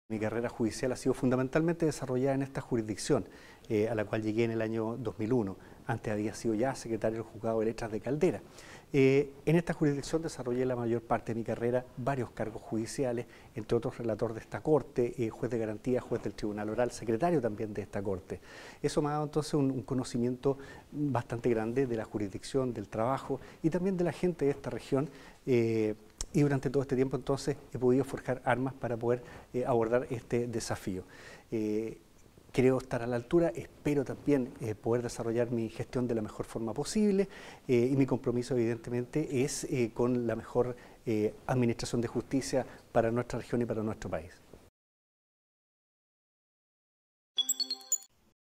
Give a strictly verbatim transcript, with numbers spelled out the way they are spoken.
Mi carrera judicial ha sido fundamentalmente desarrollada en esta jurisdicción, eh, a la cual llegué en el año dos mil uno. Antes había sido ya secretario del Juzgado de Letras de Caldera. Eh, en esta jurisdicción desarrollé la mayor parte de mi carrera, varios cargos judiciales, entre otros relator de esta Corte, eh, juez de garantía, juez del Tribunal Oral, secretario también de esta Corte. Eso me ha dado entonces un, un conocimiento bastante grande de la jurisdicción, del trabajo y también de la gente de esta región. Eh, Y durante todo este tiempo entonces he podido forjar armas para poder eh, abordar este desafío. Eh, creo estar a la altura, espero también eh, poder desarrollar mi gestión de la mejor forma posible eh, y mi compromiso evidentemente es eh, con la mejor eh, administración de justicia para nuestra región y para nuestro país.